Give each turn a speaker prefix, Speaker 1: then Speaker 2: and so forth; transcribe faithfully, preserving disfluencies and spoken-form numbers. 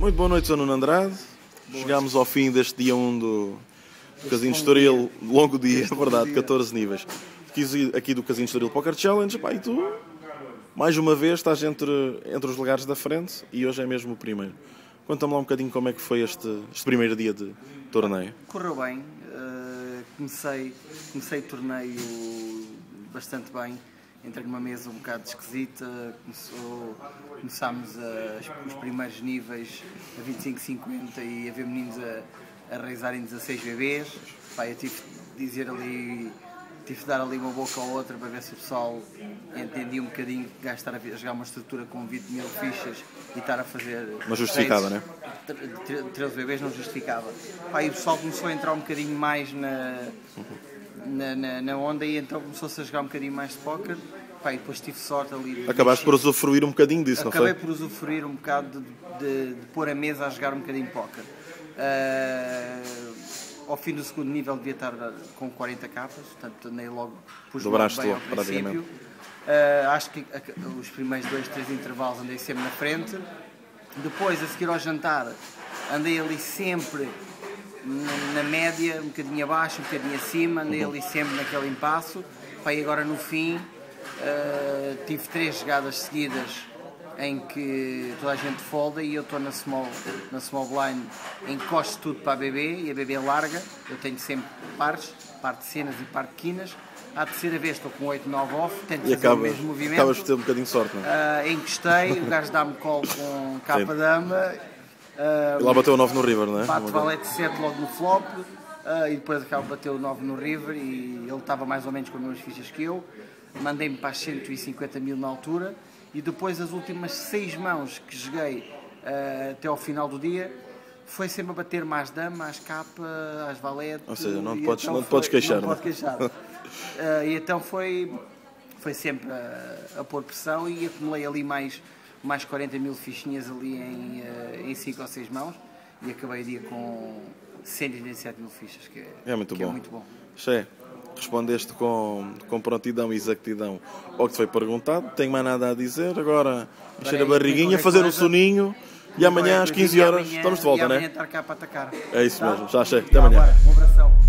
Speaker 1: Muito boa noite, Sr. Nuno Andrade. Boa. Chegámos ao fim deste dia um do, do Casino de Estoril, longo dia, é verdade, catorze níveis. Aqui do Casino de Estoril Poker Challenge, pá, e tu, mais uma vez, estás entre, entre os lugares da frente e hoje é mesmo o primeiro. Conta-me lá um bocadinho como é que foi este, este primeiro dia de torneio.
Speaker 2: Correu bem, uh, comecei, comecei o torneio bastante bem. Entrei numa mesa um bocado esquisita, começou, começámos a, os primeiros níveis a vinte e cinco, cinquenta e a ver meninos a, a raizarem dezasseis bebês. Pá, eu tive de dizer ali, tive de dar ali uma boca ou outra para ver se o pessoal entendia um bocadinho que gastar a jogar uma estrutura com vinte mil fichas e estar a fazer...
Speaker 1: Não justificava, né?
Speaker 2: treze bebês não justificava. Pá, e o pessoal começou a entrar um bocadinho mais na... Na, na, na onda e então começou-se a jogar um bocadinho mais de póquer. Pá, e depois tive sorte ali de
Speaker 1: acabaste por usufruir um bocadinho disso, não foi?
Speaker 2: Acabei por usufruir um bocado de, de, de pôr a mesa a jogar um bocadinho de póquer. Uh, ao fim do segundo nível devia estar com quarenta capas, portanto nem logo pus logo bem ao princípio. Uh, acho que os primeiros dois, três intervalos andei sempre na frente. Depois, a seguir ao jantar, andei ali sempre na, na média, um bocadinho abaixo, um bocadinho acima, andei ali sempre naquele impasso. Pá, e agora no fim uh, tive três jogadas seguidas em que toda a gente folda e eu estou na small, na small blind, encosto tudo para a B B e a B B larga. Eu tenho sempre pares, parte de cenas e parte de quinas. À terceira vez estou com oito, nove off, tento fazer acaba, o mesmo movimento.
Speaker 1: Acabas por ter um bocadinho de sorte, não é?
Speaker 2: Uh, encostei, o gajo dá-me call com capa dama.
Speaker 1: Uh, e lá bateu o nove no river, não é?
Speaker 2: Bate valete sete logo no flop uh, e depois acaba de bater o nove no river e ele estava mais ou menos com as mesmas fichas que eu. Mandei-me para as cento e cinquenta mil na altura e depois as últimas seis mãos que joguei uh, até ao final do dia foi sempre a bater mais dama, às capa, às valete.
Speaker 1: Ou seja, não te podes,
Speaker 2: então
Speaker 1: não te podes queixar.
Speaker 2: Não, não pode queixar. uh, e então foi, foi sempre a, a pôr pressão e acumulei ali mais, mais quarenta mil fichinhas ali em, uh, em cinco ou seis mãos e acabei o dia com cento e trinta e sete mil fichas, que é,
Speaker 1: é muito
Speaker 2: que
Speaker 1: bom.
Speaker 2: É muito bom.
Speaker 1: Che, respondeste com, com prontidão e exactidão ao que te foi perguntado. Tenho mais nada a dizer. Agora encher a barriguinha, fazer o soninho e amanhã às quinze horas estamos de volta,
Speaker 2: e
Speaker 1: né?
Speaker 2: amanhã estar cá para atacar.
Speaker 1: É isso
Speaker 2: tá?
Speaker 1: mesmo, já achei. Até amanhã.
Speaker 2: Um abração.